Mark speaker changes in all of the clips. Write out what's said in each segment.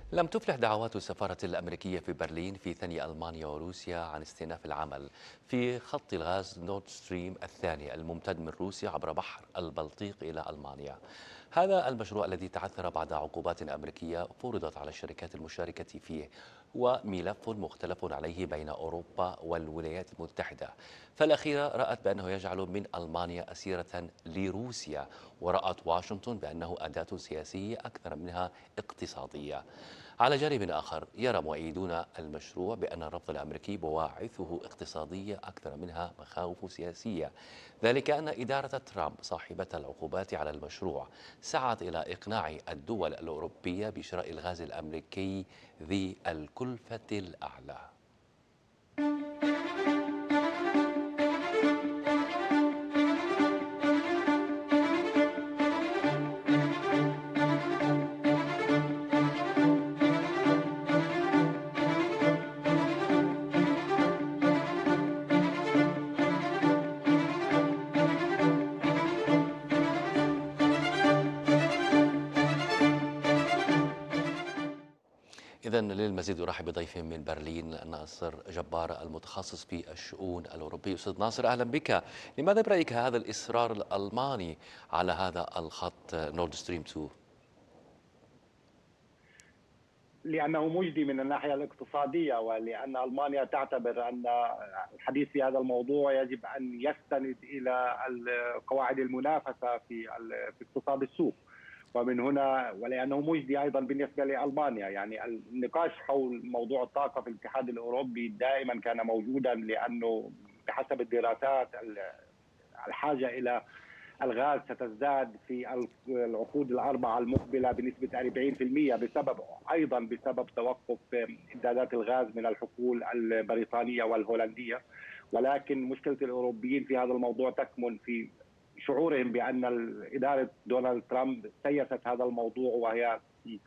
Speaker 1: لم تفلح دعوات السفارة الأمريكية في برلين في ثني ألمانيا وروسيا عن استئناف العمل في خط الغاز نورد ستريم الثاني الممتد من روسيا عبر بحر البلطيق إلى ألمانيا. هذا المشروع الذي تعثر بعد عقوبات أمريكية فرضت على الشركات المشاركة فيه هو ملف مختلف عليه بين أوروبا والولايات المتحدة، فالأخيرة رأت بأنه يجعل من ألمانيا أسيرة لروسيا، ورأت واشنطن بأنه أداة سياسية أكثر منها اقتصادية. على جانب آخر يرى مؤيدون المشروع بأن الرفض الأمريكي بواعثه اقتصادية أكثر منها مخاوف سياسية، ذلك أن إدارة ترامب صاحبة العقوبات على المشروع سعت إلى إقناع الدول الأوروبية بشراء الغاز الأمريكي ذي الكلفة الأعلى. إذا للمزيد أرحب بضيف من برلين ناصر جبار المتخصص في الشؤون الأوروبية. أستاذ ناصر أهلا بك. لماذا برأيك هذا الإصرار الألماني على هذا الخط نورد ستريم 2؟
Speaker 2: لأنه مجدي من الناحية الاقتصادية، ولأن ألمانيا تعتبر أن الحديث في هذا الموضوع يجب أن يستند إلى قواعد المنافسة في اقتصاد السوق. ومن هنا ولأنه مجدي أيضا بالنسبة لألمانيا، يعني النقاش حول موضوع الطاقة في الاتحاد الأوروبي دائما كان موجودا، لأنه بحسب الدراسات الحاجة إلى الغاز ستزداد في العقود الأربعة المقبلة بنسبة 40%، بسبب توقف إمدادات الغاز من الحقول البريطانية والهولندية. ولكن مشكلة الأوروبيين في هذا الموضوع تكمن في شعورهم بأن إدارة دونالد ترامب سيست هذا الموضوع، وهي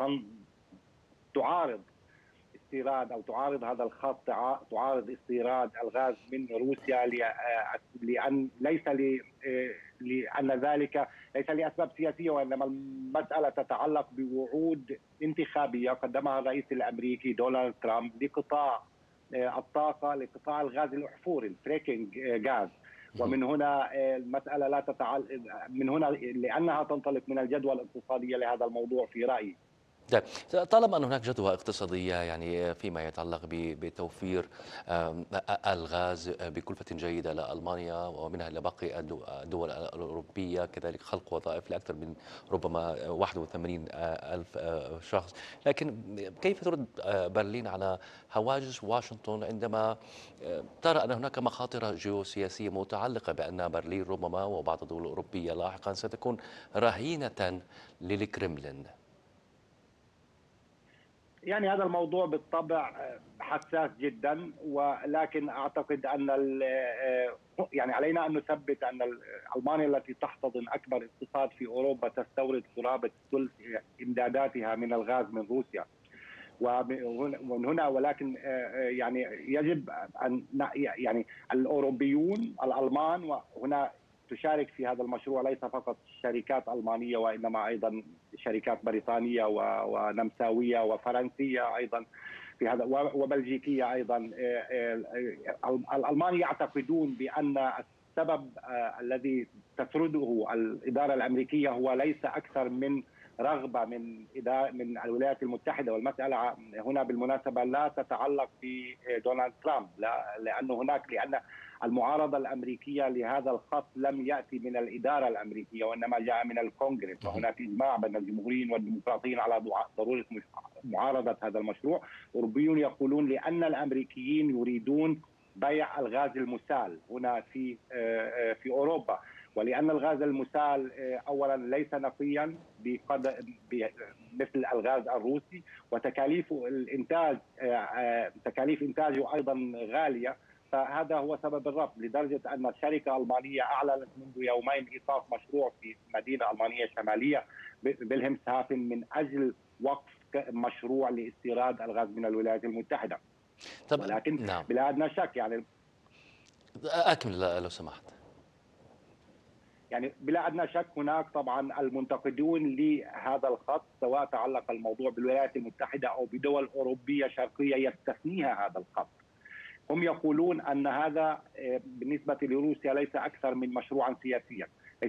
Speaker 2: تعارض استيراد او تعارض هذا الخط، تعارض استيراد الغاز من روسيا، لان لان ذلك ليس لاسباب سياسيه، وانما المساله تتعلق بوعود انتخابيه قدمها الرئيس الامريكي دونالد ترامب لقطاع الطاقه، لقطاع الغاز الاحفوري الفريكينج غاز. ومن هنا المساله لا تتعلق، من هنا لانها تنطلق من الجدوى الاقتصاديه لهذا الموضوع في رايي.
Speaker 1: طيب، طالما أن هناك جدوى اقتصادية يعني فيما يتعلق بتوفير الغاز بكلفة جيدة لألمانيا ومنها لباقي الدول الأوروبية، كذلك خلق وظائف لأكثر من ربما 81 ألف شخص، لكن كيف ترد برلين على هواجس واشنطن عندما ترى أن هناك مخاطر جيوسياسية متعلقة بأن برلين ربما وبعض الدول الأوروبية لاحقا ستكون رهينة للكرملين؟
Speaker 2: يعني هذا الموضوع بالطبع حساس جدا، ولكن اعتقد ان يعني علينا ان نثبت ان المانيا التي تحتضن اكبر اقتصاد في اوروبا تستورد قرابه ثلث امداداتها من الغاز من روسيا. ومن هنا ولكن يعني يجب ان يعني الاوروبيون الالمان، وهنا تشارك في هذا المشروع ليس فقط شركات ألمانية وإنما أيضا شركات بريطانية ونمساوية وفرنسية أيضا في هذا، وبلجيكية أيضا. الألمان يعتقدون بأن السبب الذي تسرده الإدارة الأمريكية هو ليس أكثر من رغبة من الولايات المتحدة. والمسألة هنا بالمناسبة لا تتعلق بدونالد ترامب، لأن المعارضة الأمريكية لهذا الخط لم يأتي من الإدارة الأمريكية، وإنما جاء من الكونغرس، وهناك إجماع بين الجمهوريين والديمقراطيين على ضرورة معارضة هذا المشروع. أوروبيون يقولون لأن الأمريكيين يريدون بيع الغاز المسال هنا في أوروبا، ولأن الغاز المسال أولا ليس نقيا مثل الغاز الروسي، وتكاليف الإنتاج تكاليف إنتاجه أيضا غالية. فهذا هو سبب الرفض، لدرجة أن شركة ألمانية أعلنت منذ يومين إيقاف مشروع في مدينة ألمانية شمالية بلهمسهافن من أجل وقف مشروع لاستيراد الغاز من الولايات المتحدة. ولكن
Speaker 1: نعم،
Speaker 2: بلا أدنى شك يعني
Speaker 1: أكمل لو سمحت.
Speaker 2: يعني بلا ادنى شك هناك طبعا المنتقدون لهذا الخط، سواء تعلق الموضوع بالولايات المتحده او بدول اوروبيه شرقيه يستثنيها هذا الخط. هم يقولون ان هذا بالنسبه لروسيا ليس اكثر من مشروعا سياسيا،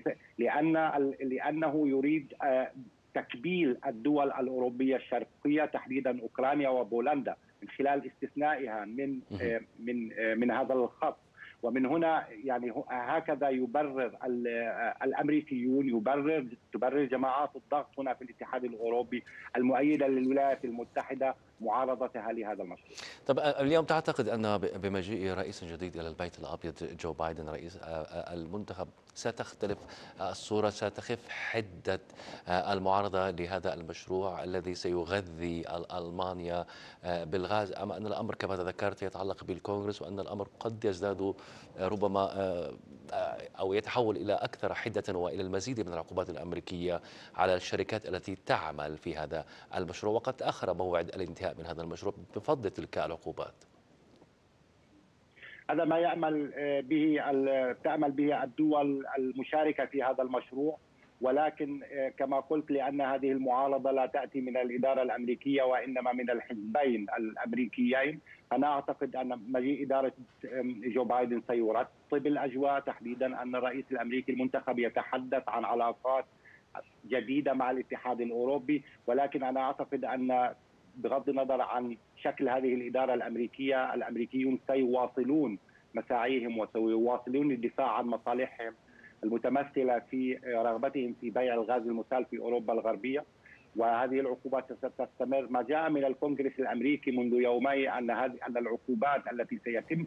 Speaker 2: لانه يريد تكبيل الدول الاوروبيه الشرقيه تحديدا اوكرانيا وبولندا من خلال استثنائها من هذا الخط. ومن هنا يعني هكذا يبرر الامريكيون، تبرر جماعات الضغط هنا في الاتحاد الاوروبي المؤيده للولايات المتحده معارضتها لهذا المشروع.
Speaker 1: طب اليوم تعتقد أن بمجيء رئيس جديد إلى البيت الأبيض جو بايدن رئيس المنتخب ستختلف الصورة، ستخف حدة المعارضة لهذا المشروع الذي سيغذي ألمانيا بالغاز، أم أن الأمر كما ذكرت يتعلق بالكونغرس وأن الأمر قد يزداد ربما أو يتحول إلى أكثر حدة وإلى المزيد من العقوبات الأمريكية على الشركات التي تعمل في هذا المشروع، وقد تأخر موعد الانتهاء من هذا المشروع بفضل تلك العقوبات؟
Speaker 2: هذا ما تأمل به الدول المشاركة في هذا المشروع، ولكن كما قلت لأن هذه المعارضة لا تأتي من الإدارة الأمريكية وإنما من الحزبين الأمريكيين. أنا أعتقد أن مجيء إدارة جو بايدن سيرتب الأجواء، تحديدا أن الرئيس الأمريكي المنتخب يتحدث عن علاقات جديدة مع الاتحاد الأوروبي، ولكن أنا أعتقد أن بغض النظر عن شكل هذه الإدارة الأمريكية، الأمريكيون سيواصلون مساعيهم وسيواصلون الدفاع عن مصالحهم المتمثلة في رغبتهم في بيع الغاز المسال في أوروبا الغربية. وهذه العقوبات ستستمر. ما جاء من الكونغرس الأمريكي منذ يومي أن العقوبات التي سيتم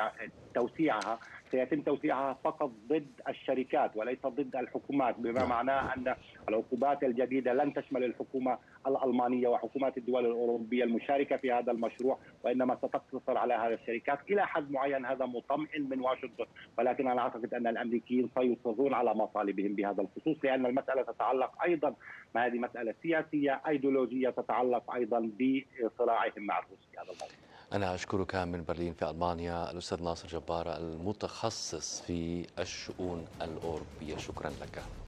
Speaker 2: توزيعها فقط ضد الشركات وليس ضد الحكومات، بما معناه أن العقوبات الجديدة لن تشمل الحكومة الألمانية وحكومات الدول الأوروبية المشاركة في هذا المشروع، وإنما ستقتصر على هذه الشركات إلى حد معين. هذا مطمئن من واشنطن، ولكن أنا أعتقد أن الأمريكيين سيصرون على مطالبهم بهذا الخصوص، لأن المسألة تتعلق أيضا، ما هذه مسألة سياسية أيديولوجية تتعلق أيضا بصراعهم مع الروس في هذا الموضوع.
Speaker 1: أنا أشكرك من برلين في ألمانيا الأستاذ ناصر جبارة المتخصص في الشؤون الأوروبية، شكرا لك.